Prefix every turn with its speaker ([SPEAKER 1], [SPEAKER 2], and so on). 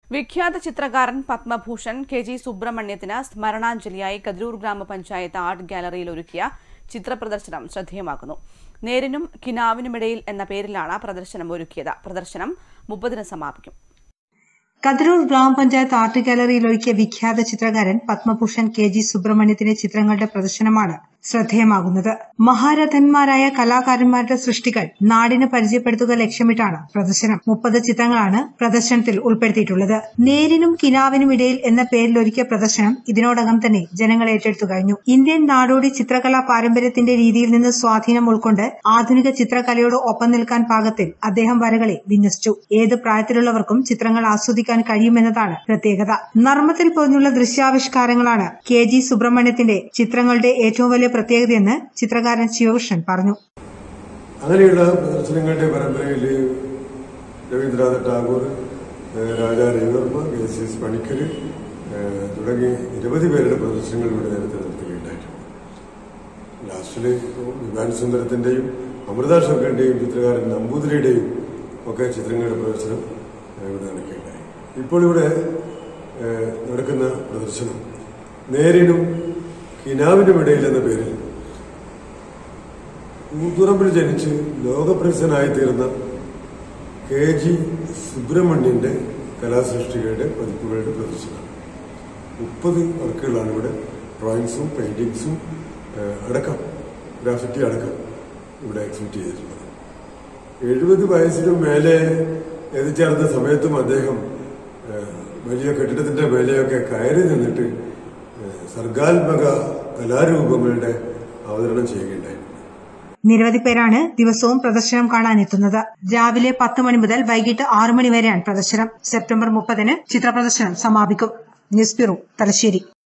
[SPEAKER 1] വിഖ്യാത ചിത്രകാരൻ പത്മഭൂഷൺ കെ.ജി. സുബ്രഹ്മണ്യത്തിന് സ്മരണാഞ്ജലിയായി കതിരൂർ ഗ്രാമപഞ്ചായത്ത് ആർട്ട് ഗാലറിയിൽ ഒരുക്കിയ ചിത്രപ്രദർശനം ശ്രദ്ധേയമാകുന്നു. നേരിനും കിനാവിനുമിടയിൽ എന്ന പേരിലാണ് പ്രദർശനം ഒരുക്കിയത്. പ്രദർശനം 30-ന് സമാപിക്കും.
[SPEAKER 2] കതിരൂർ ഗ്രാമപഞ്ചായത്ത് ആർട്ട് ഗാലറിയിൽ ഒരുക്കിയ വിഖ്യാത ചിത്രകാരൻ പത്മഭൂഷൺ കെ.ജി. സുബ്രഹ്മണ്യത്തിന്റെ ചിത്രങ്ങളുടെ പ്രദർശനമാണ് ശ്രദ്ധേയമാകുന്നത്. മഹാരഥന്മാരായ കലാകാരന്മാരുടെ സൃഷ്ടികൾ നാടിന് പരിചയപ്പെടുത്തുക ലക്ഷ്യമിട്ടാണ് പ്രദർശനം. 30 ചിത്രങ്ങളാണ് പ്രദർശനത്തിൽ ഉൾപ്പെടുത്തിയിട്ടുള്ളത്. നേരിനും കിനാവിനും ഇടയിൽ എന്ന പേരിൽ ഒരുക്കിയ പ്രദർശനം ഇതിനോടകം തന്നെ ജനങ്ങൾ ഏറ്റെടുത്തു കഴിഞ്ഞു. ഇന്ത്യൻ നാടോടി ചിത്രകലാ പാരമ്പര്യത്തിന്റെ രീതിയിൽ നിന്ന് സ്വാധീനം ഉൾക്കൊണ്ട് ആധുനിക ചിത്രകലയോട് ഒപ്പം നിൽക്കാൻ പാകത്തിൽ അദ്ദേഹം വരകളെ വിന്യസിച്ചു. ഏത് പ്രായത്തിലുള്ളവർക്കും ചിത്രങ്ങൾ ആസ്വദിക്കാൻ കഴിയുമെന്നതാണ് പ്രത്യേകത. നർമ്മത്തിൽ പൊതിഞ്ഞുള്ള ദൃശ്യാവിഷ്കാരങ്ങളാണ് കെ.ജി. സുബ്രഹ്മണ്യത്തിന്റെ ചിത്രങ്ങളുടെ ഏറ്റവും വലിയ പ്രത്യേകതയെന്ന് ചിത്രകാരൻ ശിവകൃഷ്ണൻ പറഞ്ഞു.
[SPEAKER 3] അങ്ങനെയുള്ള പ്രദർശനങ്ങളുടെ പരമ്പരയിൽ രവീന്ദ്രനാഥ ടാഗോർ, രാജാ രവിവർമ്മ, കെ.സി.എസ്. പണിക്കർ തുടങ്ങി നിരവധി പേരുടെ പ്രദർശനങ്ങൾ ഇവിടെ നേരത്തെ നടത്തുകയുണ്ടായിട്ടുണ്ട്. ലാസ്റ്റില് വിവാൻ സുന്ദരത്തിന്റെയും അമൃത ശങ്കറിന്റെയും ചിത്രകാരൻ നമ്പൂതിരിയുടെയും ഒക്കെ ചിത്രങ്ങളുടെ പ്രദർശനം ഇവിടെ നടക്കുകയുണ്ടായി. ഇപ്പോൾ ഇവിടെ നടക്കുന്ന പ്രദർശനം നേരിനും കിനാവിനുമിടയിൽ എന്ന പേരിൽ കൂത്തുറമ്പിൽ ജനിച്ച് ലോകപ്രസിദ്ധനായി തീർന്ന കെ.ജി. സുബ്രഹ്മണ്യന്റെ കലാസൃഷ്ടികളുടെ പതിപ്പുകളുടെ പ്രദർശനമാണ്. 30 വർക്കുകളാണ് ഇവിടെ ഡ്രോയിങ്സും പെയിന്റിങ്സും അടക്കം ഗ്രാഫിറ്റി അടക്കം ഇവിടെ എക്സിബിറ്റ് ചെയ്തിട്ടുള്ളത്. 70 വയസ്സിനും മേലെ എത്തിച്ചേർന്ന സമയത്തും അദ്ദേഹം വലിയ കെട്ടിടത്തിന്റെ മേലെയൊക്കെ കയറി നിന്നിട്ട് സർഗാത്മക കലാരൂപങ്ങളുടെ അവതരണം ചെയ്യുകയുണ്ടായിരുന്നു.
[SPEAKER 2] നിരവധി പേരാണ് ദിവസവും പ്രദർശനം കാണാനെത്തുന്നത്. രാവിലെ 10 മണി മുതൽ വൈകിട്ട് 6 മണി വരെയാണ് പ്രദർശനം. സെപ്റ്റംബർ 30-ന് ചിത്രപ്രദർശനം സമാപിക്കും. News bureau, Thalassery.